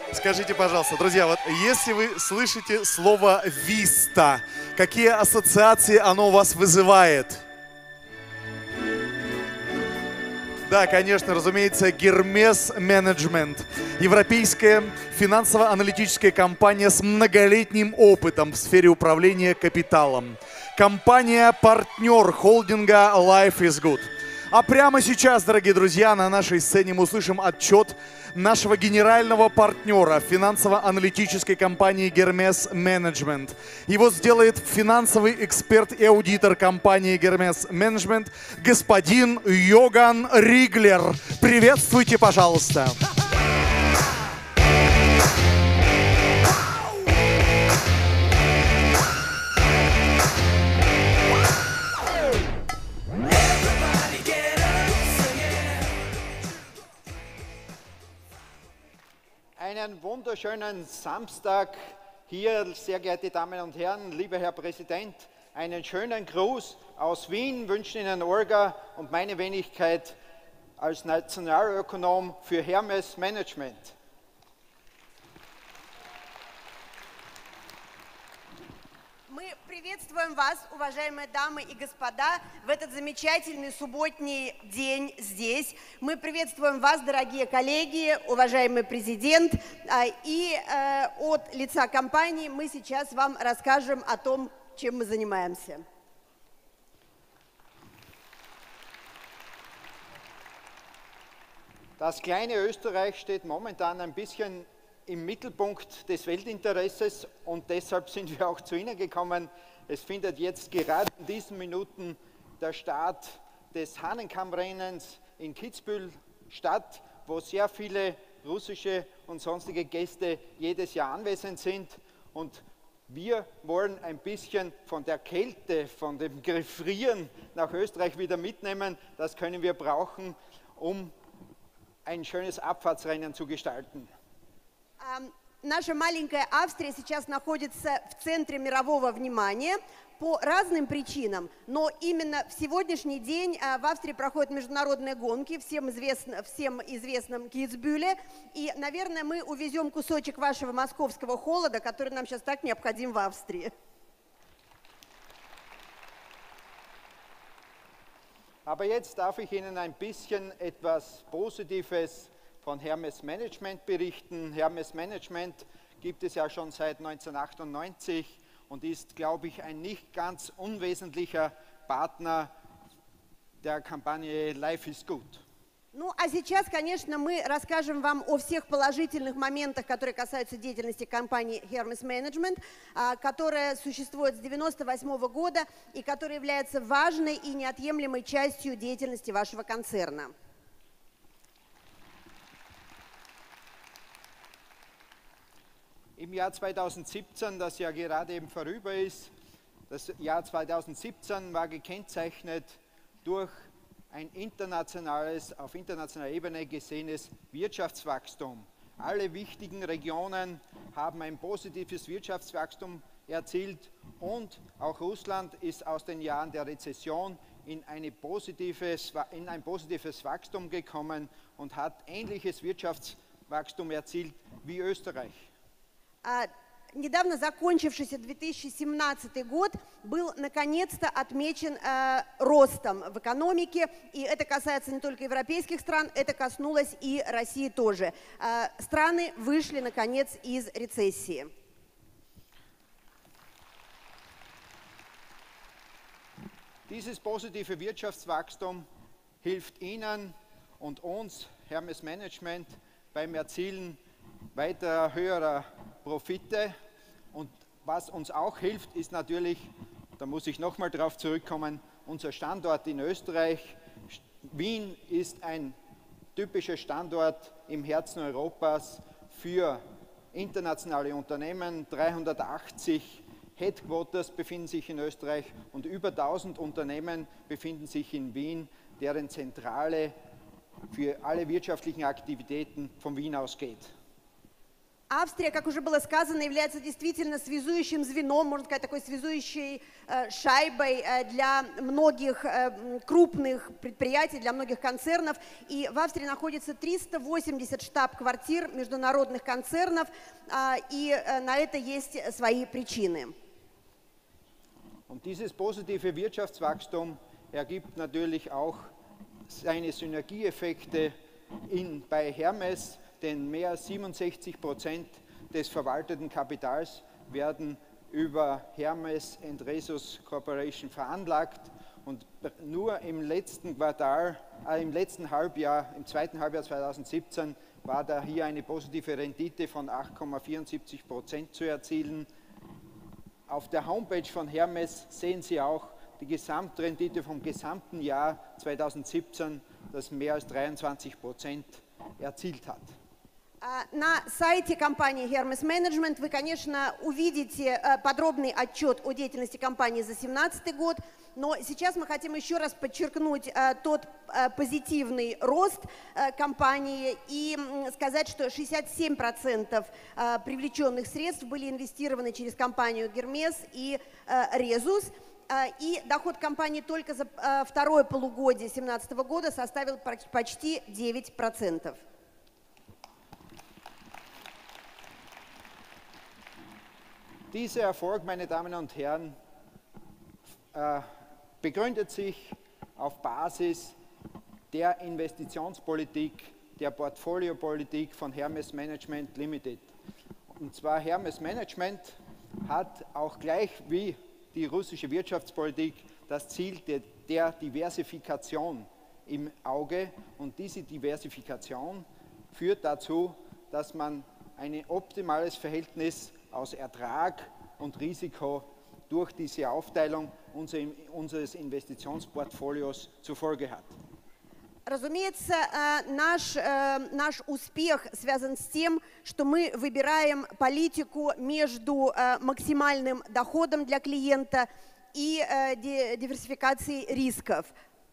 Скажите, пожалуйста, друзья, вот если вы слышите слово «Виста», какие ассоциации оно у вас вызывает? Да, конечно, разумеется, Hermes Management. Европейская финансово-аналитическая компания с многолетним опытом в сфере управления капиталом. Компания-партнер холдинга Life is Good. А прямо сейчас, дорогие друзья, на нашей сцене мы услышим отчет нашего генерального партнера финансово-аналитической компании Hermes Management. Его сделает финансовый эксперт и аудитор компании Hermes Management господин Йоган Риглер. Приветствуйте, пожалуйста. Einen wunderschönen Samstag hier, sehr geehrte Damen und Herren, lieber Herr Präsident. Einen schönen Gruß aus Wien wünschen Ihnen Olga und meine Wenigkeit als Nationalökonom für Hermes Management. Мы приветствуем вас, уважаемые дамы и господа, в этот замечательный субботний день здесь. Мы приветствуем вас, дорогие коллеги, уважаемый президент. И от лица компании мы сейчас вам расскажем о том, чем мы занимаемся. Das kleine Österreich steht momentan ein bisschen im Mittelpunkt des Weltinteresses und deshalb sind wir auch zu Ihnen gekommen. Es findet jetzt gerade in diesen Minuten der Start des Hahnenkammrennens in Kitzbühel statt, wo sehr viele russische und sonstige Gäste jedes Jahr anwesend sind. Und wir wollen ein bisschen von der Kälte, von dem Gefrieren nach Österreich wieder mitnehmen. Das können wir brauchen, um ein schönes Abfahrtsrennen zu gestalten. Наша маленькая Австрия сейчас находится в центре мирового внимания по разным причинам, но именно в сегодняшний день в Австрии проходят международные гонки, всем известном Китцбюле, и, наверное, мы увезем кусочек вашего московского холода, который нам сейчас так необходим в Австрии. Aber jetzt darf ich Ihnen ein bisschen etwas Positives von Hermes Management berichten. Hermes Management gibt es ja schon seit 1998 und ist, glaube ich, ein nicht ganz unwesentlicher Partner der Kampagne Life is Good. Ну, а сейчас, конечно, мы расскажем вам о всех положительных моментах, которые касаются деятельности компании Hermes Management, которая существует с 1998 года и которая является важной и неотъемлемой частью деятельности вашего концерна. Im Jahr 2017, das ja gerade eben vorüber ist, das Jahr 2017 war gekennzeichnet durch ein auf internationaler Ebene gesehenes Wirtschaftswachstum. Alle wichtigen Regionen haben ein positives Wirtschaftswachstum erzielt und auch Russland ist aus den Jahren der Rezession in ein positives Wachstum gekommen und hat ähnliches Wirtschaftswachstum erzielt wie Österreich. Недавно закончившийся 2017 год был наконец-то отмечен ростом в экономике, и это касается не только европейских стран, это коснулось и России тоже. Страны вышли наконец из рецессии. Dieses positive Wirtschaftswachstum hilft Ihnen und uns, Hermes Management, beim Erzielen weiterer höherer Profite. Und was uns auch hilft, ist natürlich, da muss ich nochmal darauf zurückkommen, unser Standort in Österreich. Wien ist ein typischer Standort im Herzen Europas für internationale Unternehmen. 380 Headquarters befinden sich in Österreich und über 1000 Unternehmen befinden sich in Wien, deren Zentrale für alle wirtschaftlichen Aktivitäten von Wien ausgeht. Австрия, как уже было сказано, является действительно связующим звеном, можно сказать, такой связующей шайбой для многих крупных предприятий, для многих концернов. И в Австрии находится 380 штаб-квартир международных концернов, и на это есть свои причины. Und dieses positive Wirtschaftswachstum ergibt natürlich auch seine Synergieeffekte bei Hermes, denn mehr als 67% des verwalteten Kapitals werden über Hermes and Resus Corporation veranlagt und nur im letzten Halbjahr, im zweiten Halbjahr 2017, war da hier eine positive Rendite von 8,74% zu erzielen. Auf der Homepage von Hermes sehen Sie auch die Gesamtrendite vom gesamten Jahr 2017, das mehr als 23% erzielt hat. На сайте компании Hermes Management вы, конечно, увидите подробный отчет о деятельности компании за 2017 год, но сейчас мы хотим еще раз подчеркнуть тот позитивный рост компании и сказать, что 67% привлеченных средств были инвестированы через компанию Hermes и Resus. И доход компании только за второе полугодие 2017 года составил почти 9%. Dieser Erfolg, meine Damen und Herren, begründet sich auf Basis der Investitionspolitik, der Portfoliopolitik von Hermes Management Limited. Und zwar Hermes Management hat auch gleich wie die russische Wirtschaftspolitik das Ziel der Diversifikation im Auge. Und diese Diversifikation führt dazu, dass man ein optimales Verhältnis aus Ertrag und Risiko durch diese Aufteilung unseres Investitionsportfolios zur Folge hat. Разумеется, наш успех связан с тем, что мы выбираем политику между максимальным доходом для клиента и диверсификацией рисков.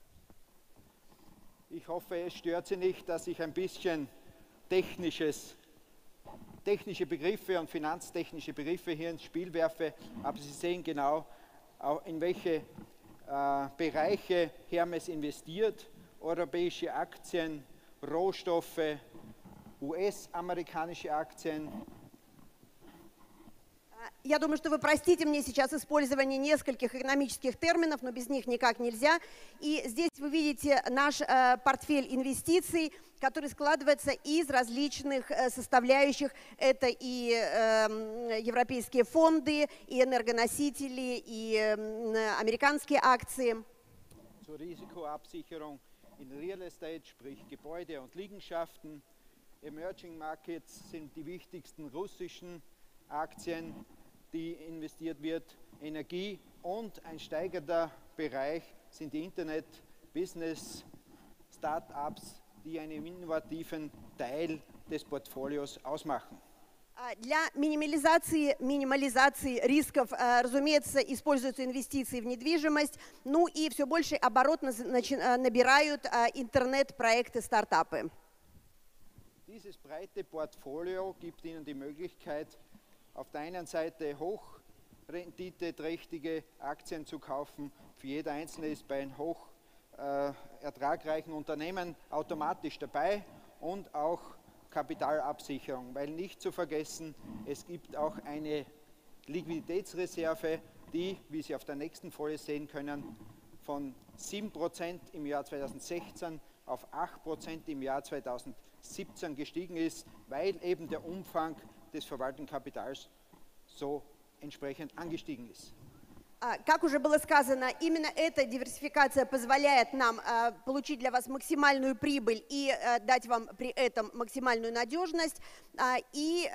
Ich hoffe, es stört Sie nicht, dass ich ein bisschen technische Begriffe und finanztechnische Begriffe hier ins Spiel werfe, aber Sie sehen genau, in welche Bereiche Hermes investiert. Europäische Aktien, Rohstoffe, US-amerikanische Aktien. Я думаю, что вы простите мне сейчас использование нескольких экономических терминов, но без них никак нельзя. И здесь вы видите наш портфель инвестиций, который складывается из различных составляющих. Это и европейские фонды, и энергоносители, и американские акции. Zur Risikoabsicherung in Real Estate, sprich Gebäude und Liegenschaften. Emerging Markets sind die wichtigsten russischen Aktien, die investiert wird. Energie und ein steigender Bereich sind die Internet, Business, Start-ups, die einen innovativen Teil des Portfolios ausmachen. Для минимализации рисков, разумеется, используются инвестиции в недвижимость, ну и все больший оборот набирают интернет-проекты, стартапы. Dieses breite Portfolio gibt Ihnen die Möglichkeit, auf der einen Seite hochrenditeträchtige Aktien zu kaufen. Für jeder Einzelne ist bei einem hoch ertragreichen Unternehmen automatisch dabei und auch Kapitalabsicherung, weil nicht zu vergessen, es gibt auch eine Liquiditätsreserve, die, wie Sie auf der nächsten Folie sehen können, von 7% im Jahr 2016 auf 8% im Jahr 2017 gestiegen ist, weil eben der Umfang des verwalteten Kapitals so entsprechend angestiegen ist. Как уже было сказано, именно эта диверсификация позволяет нам получить для вас максимальную прибыль и дать вам при этом максимальную надежность. И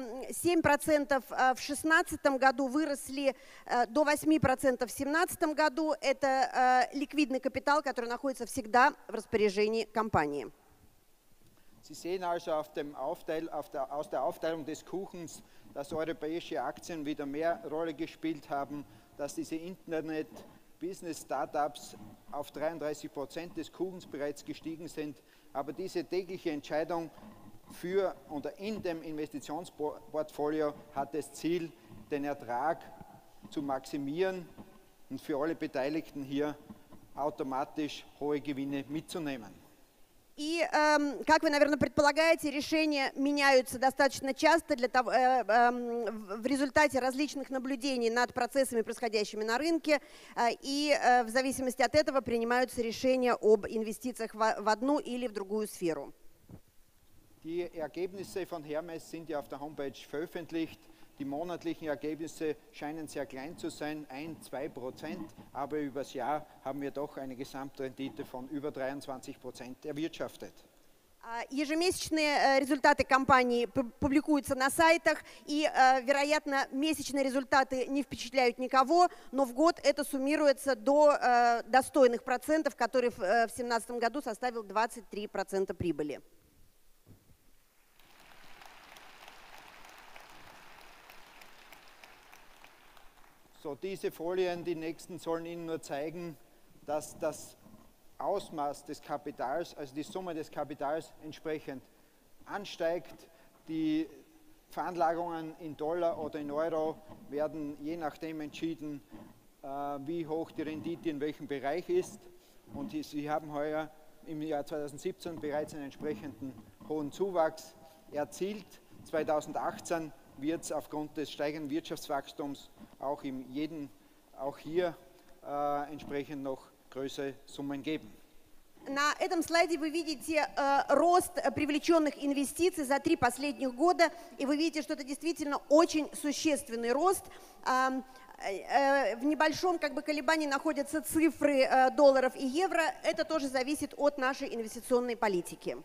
7% в 2016 году выросли до 8% в 2017 году. Это ликвидный капитал, который находится всегда в распоряжении компании. Sie sehen also aus der Aufteilung des Kuchens, dass europäische Aktien wieder mehr Rolle gespielt haben, dass diese Internet-Business-Startups auf 33% des Kuchens bereits gestiegen sind. Aber diese tägliche Entscheidung für oder in dem Investitionsportfolio hat das Ziel, den Ertrag zu maximieren und für alle Beteiligten hier automatisch hohe Gewinne mitzunehmen. И, как вы, наверное, предполагаете, решения меняются достаточно часто в результате различных наблюдений над процессами, происходящими на рынке, и в зависимости от этого принимаются решения об инвестициях в одну или в другую сферу. Die Ergebnisse von Hermes sind ja auf der Homepage veröffentlicht. Die monatlichen Ergebnisse scheinen sehr klein zu sein, 1–2%, aber übers Jahr haben wir doch eine Gesamtrendite von über 23% erwirtschaftet. Ежемесячные результаты компании публикуются на сайтах, и, вероятно, месячные результаты не впечатляют никого, но в год это суммируется до достойных процентов, который в 2017 году составил 23% прибыли. So, diese Folien, die nächsten, sollen Ihnen nur zeigen, dass das Ausmaß des Kapitals, also die Summe des Kapitals entsprechend ansteigt. Die Veranlagungen in Dollar oder in Euro werden je nachdem entschieden, wie hoch die Rendite in welchem Bereich ist. Und Sie haben heuer im Jahr 2017 bereits einen entsprechenden hohen Zuwachs erzielt. 2018 wird es aufgrund des steigenden Wirtschaftswachstums auch hier entsprechend noch größere Summen geben. На этом слайде вы видите рост привлеченных инвестиций за 3 последних года, и вы видите, что это действительно очень существенный рост. В небольшом колебании находятся цифры долларов и евро. Это тоже зависит от нашей инвестиционной политики.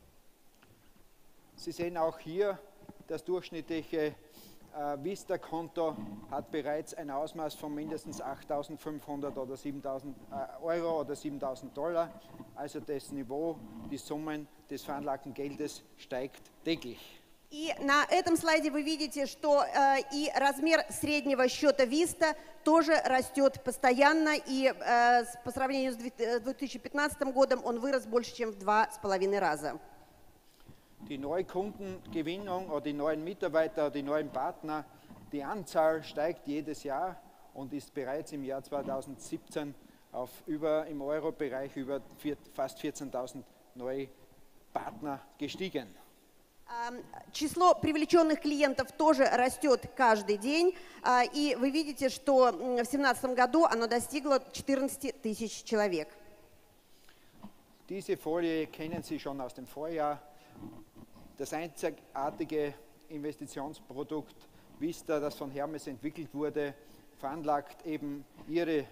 Sie sehen auch hier, das durchschnittliche Vista-Konto hat bereits ein Ausmaß von mindestens 8.500 oder 7.000 Euro oder 7.000 Dollar. Also das Niveau, die Summen des veranlagten Geldes steigt täglich. И на этом слайде вы видите, что и размер среднего счета Vista тоже растет постоянно, и по сравнению с 2015 годом он вырос больше, чем в 2,5 раза. Die Neukundengewinnung oder die neuen Mitarbeiter, die neuen Partner, die Anzahl steigt jedes Jahr und ist bereits im Jahr 2017 im Euro-Bereich über fast 14.000 neue Partner gestiegen. Число привлеченных клиентов тоже растет каждый день, и вы видите, что в 2017 году оно достигло 14 тысяч человек. Diese Folie kennen Sie schon aus dem Vorjahr. Das einzigartige Investitionsprodukt Vista, das von Hermes entwickelt wurde, veranlagt eben ihre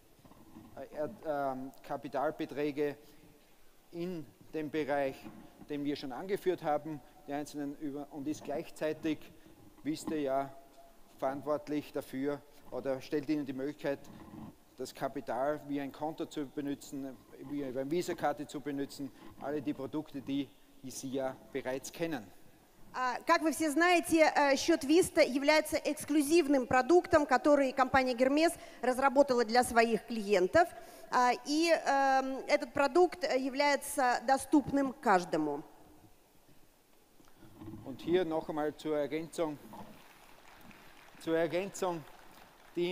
Kapitalbeträge in dem Bereich, den wir schon angeführt haben, die einzelnen und ist gleichzeitig Vista ja verantwortlich dafür oder stellt Ihnen die Möglichkeit, das Kapital wie ein Konto zu benutzen, wie eine Visa-Karte zu benutzen, alle die Produkte, die Sie ja bereits kennen. Как вы все знаете, счет Vista является эксклюзивным продуктом, который компания Hermes разработала для своих клиентов, и этот продукт является доступным каждому. Und hier noch einmal zur Ergänzung die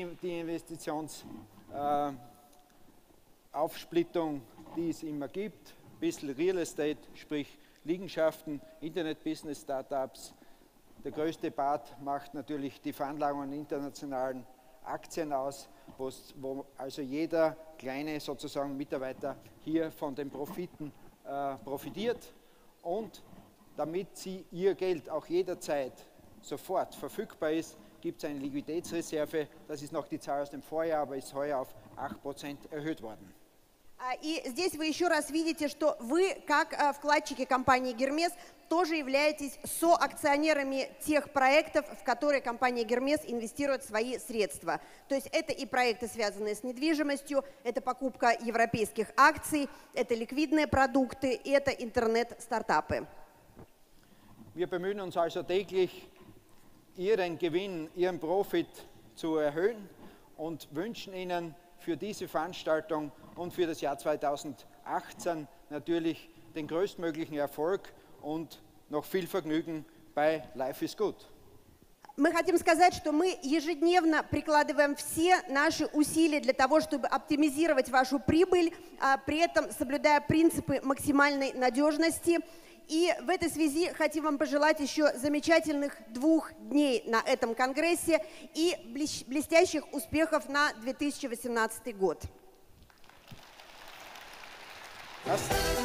Investitionsaufsplittung, die es immer gibt, ein bisschen Real Estate, sprich Liegenschaften, Internet-Business, Startups. Der größte Part macht natürlich die Veranlagung in internationalen Aktien aus, wo also jeder kleine sozusagen Mitarbeiter hier von den Profiten profitiert. Und damit sie ihr Geld auch jederzeit sofort verfügbar ist, gibt es eine Liquiditätsreserve. Das ist noch die Zahl aus dem Vorjahr, aber ist heuer auf 8% erhöht worden. И здесь вы еще раз видите, что вы, как вкладчики компании Hermes, тоже являетесь соакционерами тех проектов, в которые компания Hermes инвестирует свои средства. То есть это и проекты, связанные с недвижимостью, это покупка европейских акций, это ликвидные продукты, и это интернет-стартапы. Wir bemühen uns also täglich, Ihren Gewinn, Ihren Profit zu erhöhen und wünschen Ihnen für diese Veranstaltung und für das Jahr 2018 natürlich den größtmöglichen Erfolg und noch viel Vergnügen bei Life is Good. Мы хотим сказать, что мы ежедневно прикладываем все наши усилия для того, чтобы оптимизировать вашу прибыль, при этом соблюдая принципы максимальной надежности. И в этой связи хотим вам пожелать еще замечательных 2 дней на этом конгрессе и блестящих успехов на 2018 год. Das